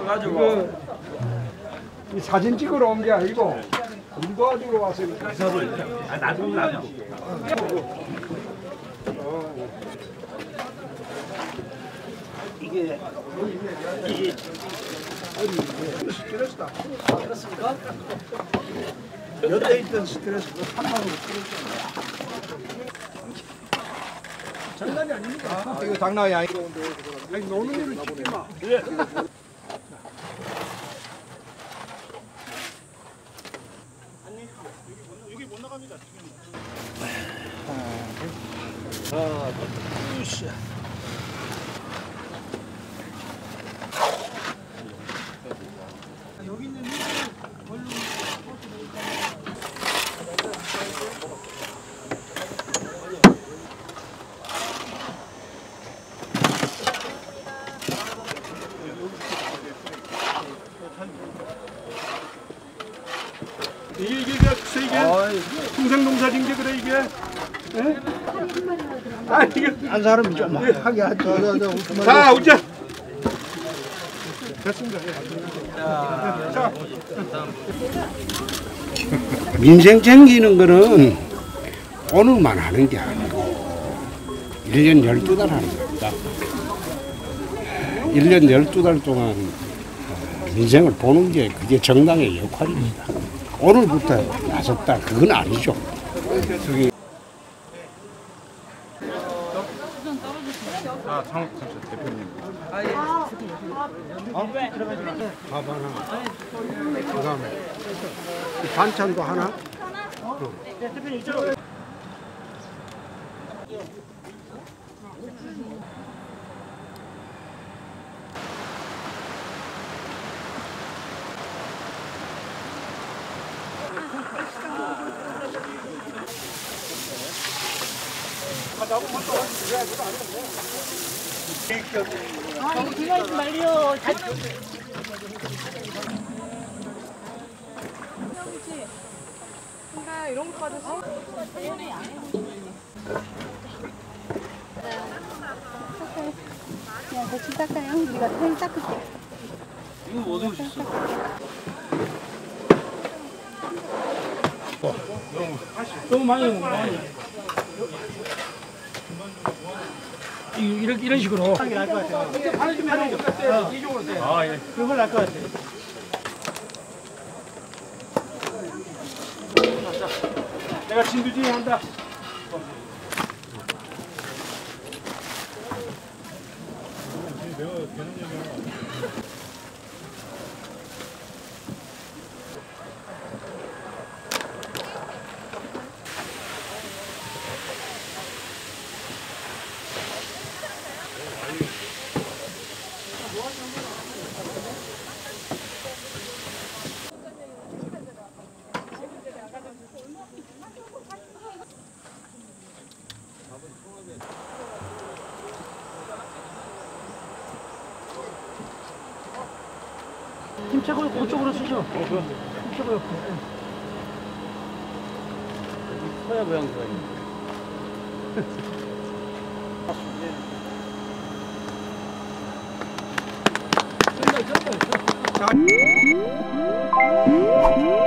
가지고 이 사진 찍으러 온 게 아니고 일 도와주러 왔으니까. 나도. 이게 스트레스다. 그렇습니까? 여태 있던 스트레스가 하나로 장난이 아닙니까? 이거 장난이 아니고. 아니 노는 일을 찍지 마. 여기 못 나갑니다. 여기 있는 이게 글쎄 이게 통생농사진 게 그래 이게. 예? 아 이게 한 사람이 좀 하게 하죠. 자 우자. 됐습니다. 자. 민생 챙기는 거는 오늘만 하는 게 아니고 1년 12달 하는 겁니다. 1년 12달 동안 민생을 보는 게 그게 정당의 역할입니다. 오늘부터 나섰다 그건 아니죠. 대표님. 밥 하나. 그다음에 이 반찬도 하나. 아, 이거 들어가지 말려. 근데 이런 거 받았어? 야, 대충 닦아요. 우리가 펜 닦을게. 이거 어디 오셨어? 너무 많이 먹어. 이런 식으로. 하는 게 나을 것 같아요. 하는 게 이쪽으로 돼. 아 예. 그걸 나을 것 같아요. 내가 진두지휘 한다. 힘차고 그쪽으로 쓰죠. 힘차고 옆에. 서야 모양새가 있네. 자.